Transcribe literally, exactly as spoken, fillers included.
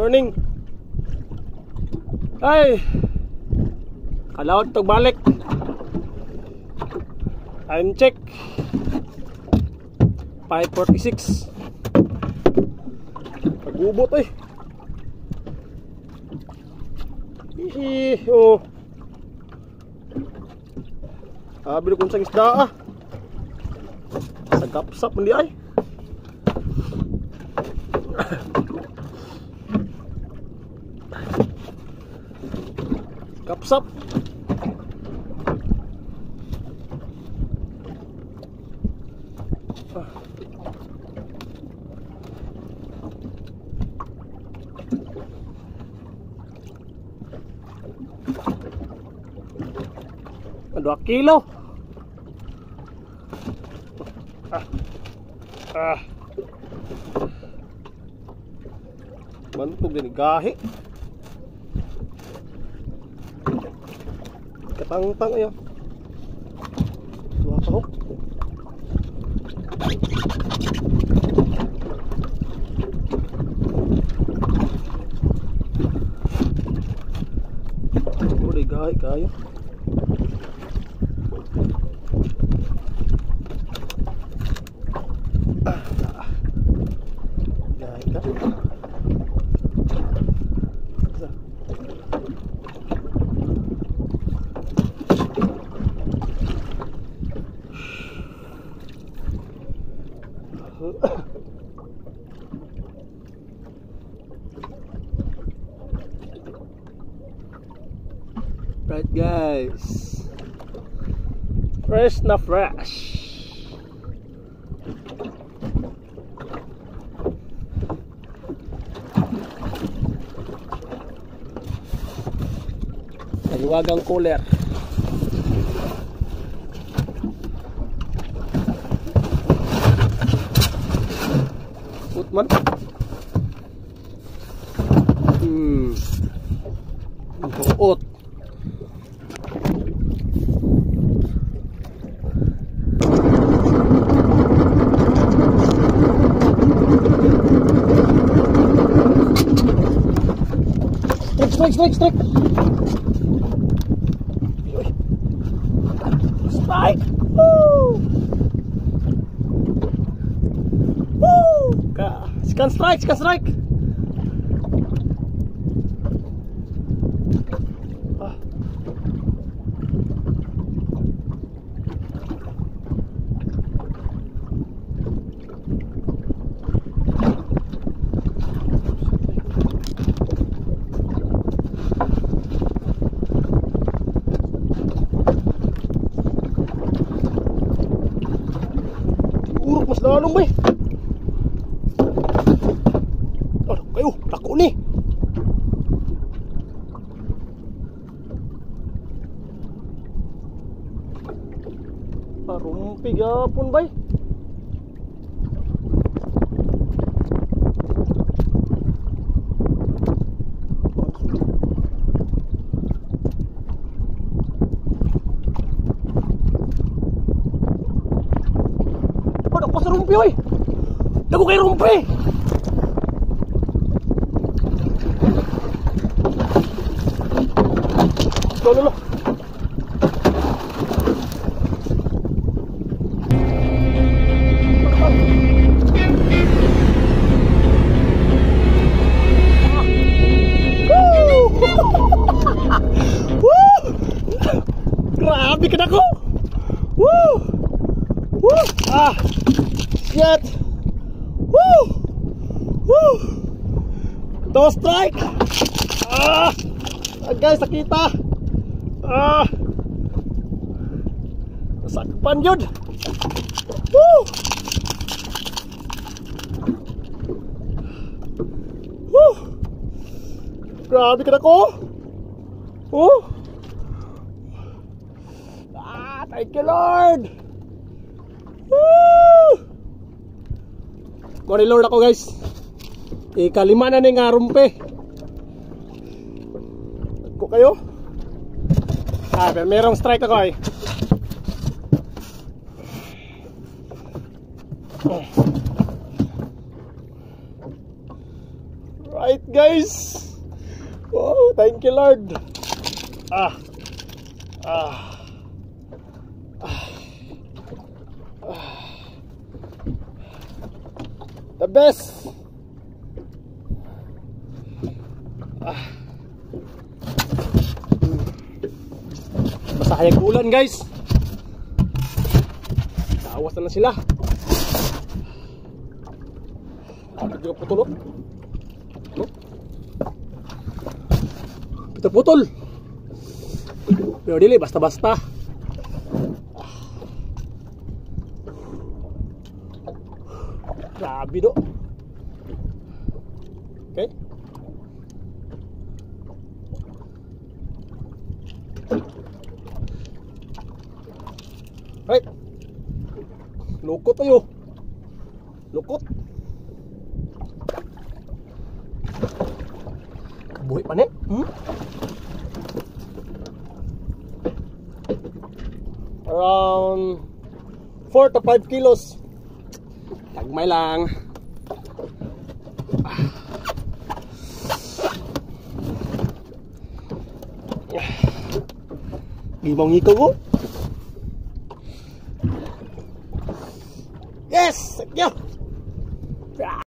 morning. Ay, kalawad tog balik. Time check five forty-six. Pag-ubot eh. Ih, oh. Habil kung sa isda ah. Sagap-sap hindi ay. Kapsap. Ah. Dua kilo. Ah. Ah. Bantog din gahi. Katang-tang ayo. Dua kahok. Udah gahi kayo. Right guys, fresh na fresh. Naliwagang cooler. Utman. Hmm. Ut. Strike, strike, strike. Strike. Woo! Woo! Ka, scan strike, scan strike. Ah. Uruk mas dalong bay. Aduh kayo, lako ni. Rumpi gapon bay. Rumpi oi. Dago kay rumpi. Lolo lo. Grabe ka dako. Woo! Woo! Ah! Shit! Woo! Woo! Two strike! Ah! Guys, nakita! Ah! Nasakpan yun! Woo! Woo! Grabe ka na ko! Oh! Ah! Thank you Lord! Woo! Kung reload ako guys. Ikalima na ni nga rumpe. Ko kayo. Ah, merong strike ako eh. Right. bait guys. Wow, thank you Lord. Ah. Ah. Ah. Ah. The best. Ah. Masahayag ulan guys. Naawas na na sila. Kapit yung putol oh. Putol-putol. Pero dili basta-basta. Grabe do. Okay. Right. Lukot tayo. Lukot. Buhay pa ni. Hmm? Around four to five kilos. Tagmay lang. Gimong ikaw ko.